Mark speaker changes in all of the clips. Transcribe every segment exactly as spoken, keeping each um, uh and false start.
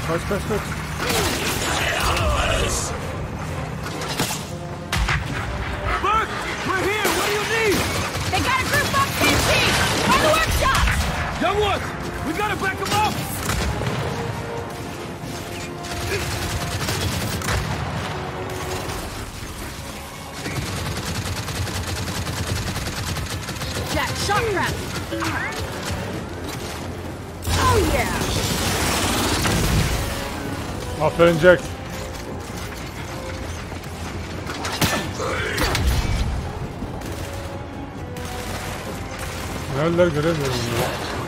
Speaker 1: Kaç kaç kaç.
Speaker 2: Burke, we're here. What do you need?
Speaker 3: They got a group up P T by the workshop.
Speaker 2: Young ones, we gotta back them up.
Speaker 3: Jack, shock trap. Oh yeah.
Speaker 1: Aferin Jack. Neredeler göremiyorum ya.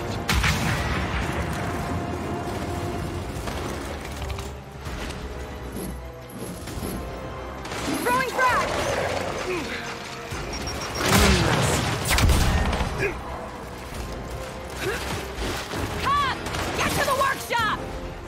Speaker 3: Throwing frag. Cut! Get to the workshop.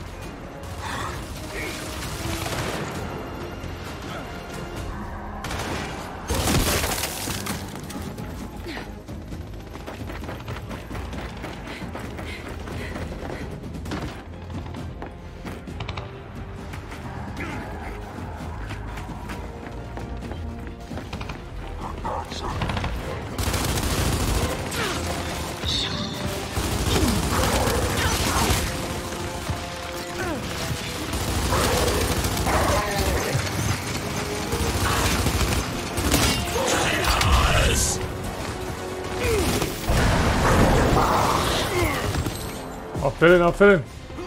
Speaker 1: Aferin aferin.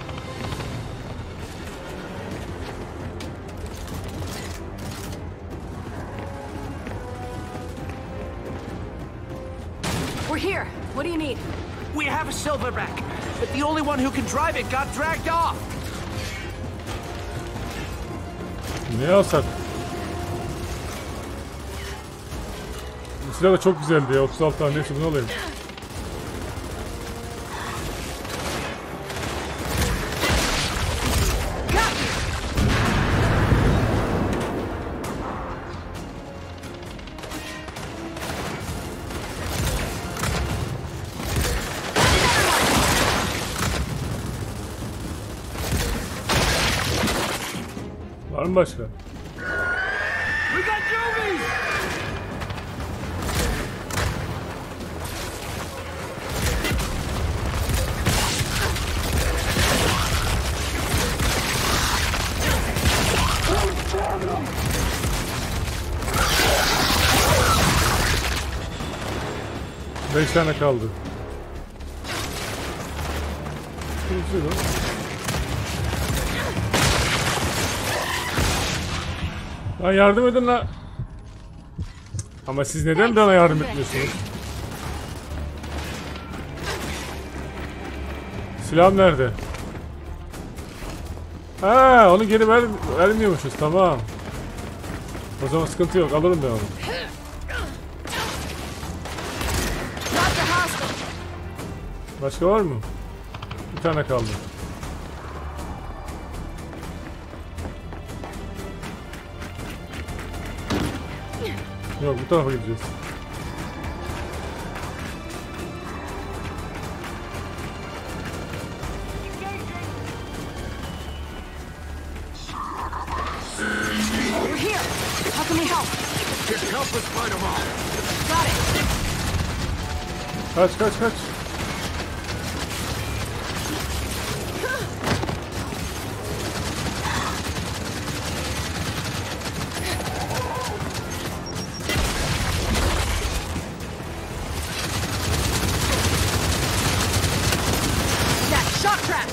Speaker 3: We're here. What do you need?
Speaker 2: We have a silverback, but the only one who can drive it got dragged off.
Speaker 1: Ne alsak? Bu silah da çok güzeldi ya. otuz altı tane neyse bunu alayım. Var mı başka?
Speaker 2: We got Jovies!
Speaker 1: Beş tane kaldı. Güzel o. Lan yardım edin la. Ama siz neden bana yardım etmiyorsunuz? Silahım nerede? Ha, onu geri ver, vermiyormuşuz. Tamam. O zaman sıkıntı yok. Alırım ben onu. Başka var mı? Bir tane kaldı. Yok, bu tarafa gideceğiz.
Speaker 3: We're here. How can we help?
Speaker 2: Just help us fight them all.
Speaker 3: Got it.
Speaker 1: Kaç kaç kaç.
Speaker 3: Jack, shock trap.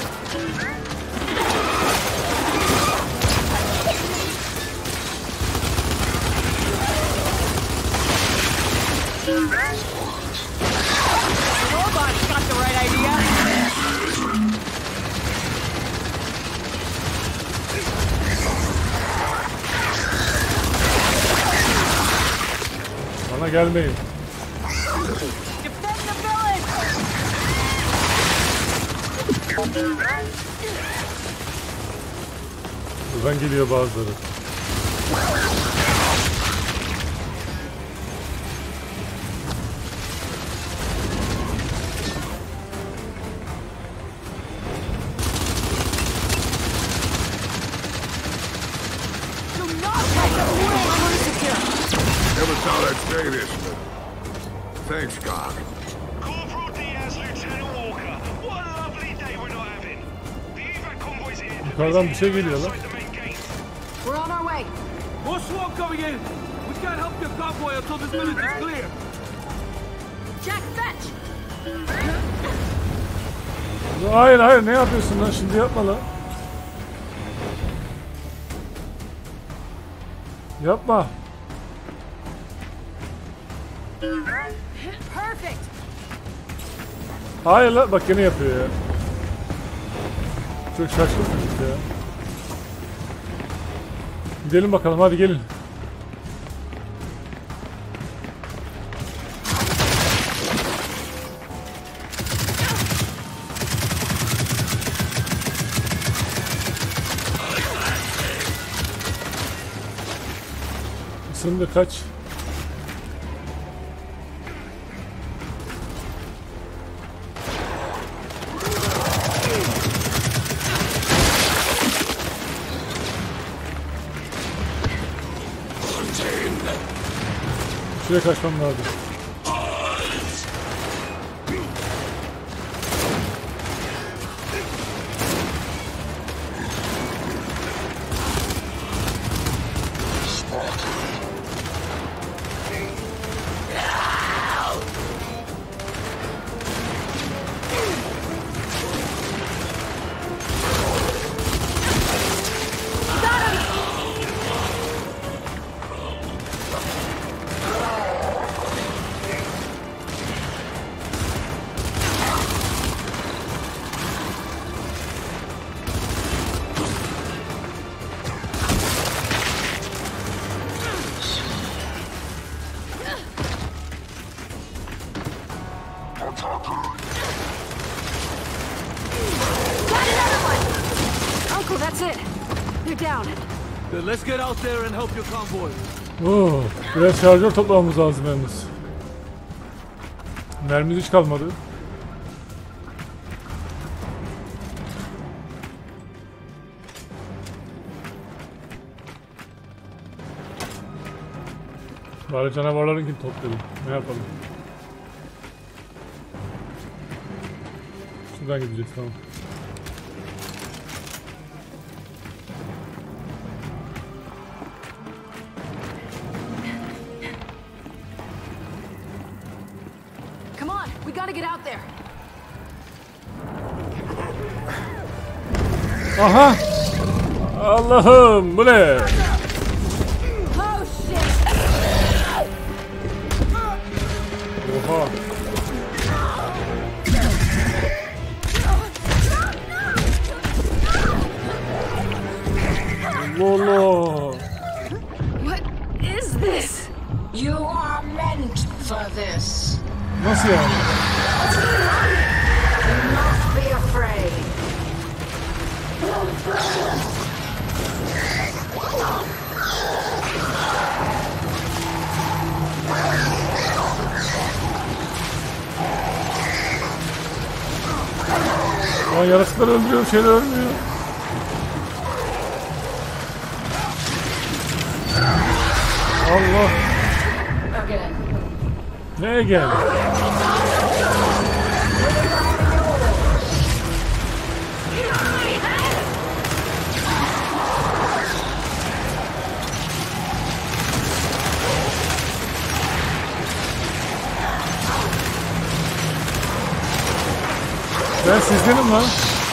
Speaker 3: Nobody's got the right idea.
Speaker 1: Bana gelmeyin.
Speaker 3: Defend the village.
Speaker 1: Buradan geliyor bazıları.
Speaker 4: Say this. Thanks, Doc.
Speaker 5: Corporal Diaz, Lieutenant Walker. What a lovely day we're not having. The evac convoy's here.
Speaker 1: Yukarıdan bir şey geliyor lan.
Speaker 3: We're on our way.
Speaker 2: More SWAT coming in. We can't help your convoy until this village is clear.
Speaker 3: Jack, fetch!
Speaker 1: Hayır hayır, ne yapıyorsun lan, şimdi yapma lan. Yapma.
Speaker 3: Perfect!
Speaker 1: Hayır lan, bak yine yapıyor ya. Çok şaşkın çocuk ya. Gidelim bakalım, hadi gelin. Isındı, kaç. Şuraya kaçmam lazım.
Speaker 3: Uncle, that's it. They're down.
Speaker 2: Then let's get out there and help your convoy.
Speaker 1: Oo, biraz şarjör toplamamız lazım yalnız. Mermimiz hiç kalmadı. Bari canavarlarınkini toplayalım. Ne yapalım? Şuradan gideceğiz, tamam.
Speaker 3: Come on, we gotta get out there.
Speaker 1: Aha! Allah'ım, bu ne?
Speaker 3: Oh shit!
Speaker 1: Oha! Lolo!
Speaker 3: What is this?
Speaker 6: You are meant for this.
Speaker 1: Nasıl yani?
Speaker 6: Do not be afraid.
Speaker 1: Lan yaratıklar öldürüyor, şeyler ölmüyor. Allah!
Speaker 6: Again.
Speaker 1: Neye geldi? Ben sizdenim lan.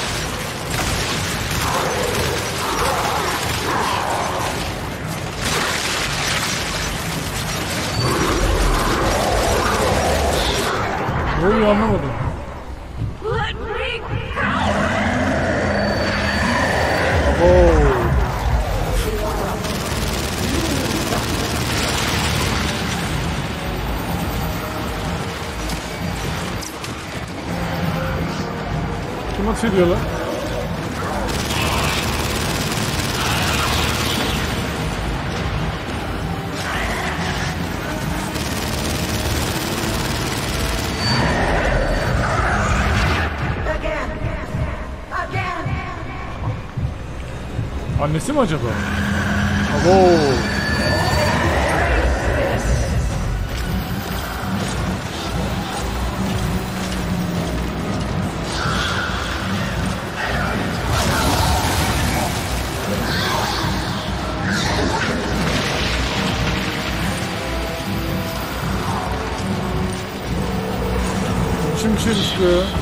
Speaker 1: Ne oluyor anlamadım.
Speaker 3: Let me
Speaker 1: Oo. Kim atış ediyor lan?
Speaker 6: Again. Again.
Speaker 1: Annesi mi acaba? Abo. çıkıyor ya.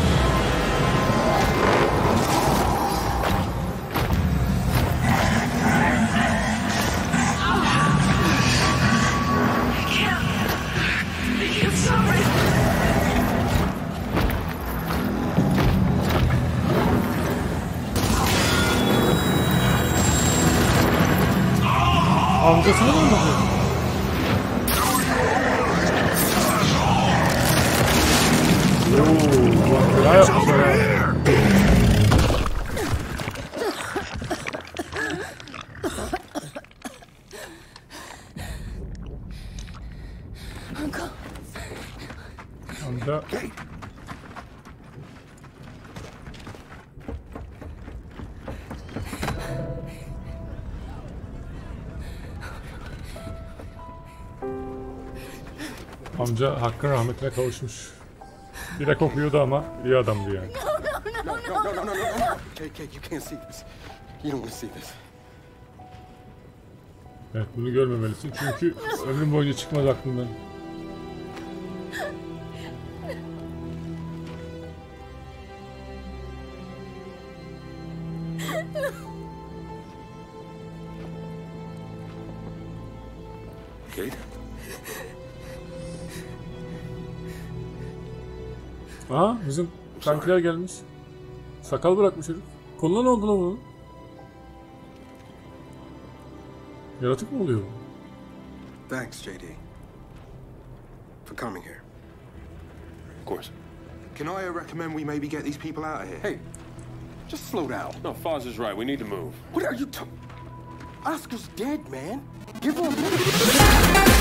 Speaker 1: Amcasını mı öldürdü? Ooo, bak ya yapmışlar ha. Amca. Amca hakkın rahmetine kavuşmuş. Bir de kokuyordu ama iyi adamdı yani.
Speaker 7: No, no, no, no, no, no, no. Kate, Kate, you can't see this. You don't want to see this.
Speaker 1: Evet, bunu görmemelisin çünkü ömrüm boyunca çıkmaz aklımdan.
Speaker 4: Kate?
Speaker 1: Aha, bizim kankiler gelmiş. Sakal bırakmış herif. Koluna ne oldu lan bunun? Yaratık mı oluyor?
Speaker 7: Thanks, J D, for coming here.
Speaker 4: Of course.
Speaker 8: Can I uh, recommend we maybe get these people out of here?
Speaker 7: Hey, just slow down.
Speaker 4: No, Foz is right. We need to move.
Speaker 7: What are you talking? Oscar's dead, man. Give her a minute.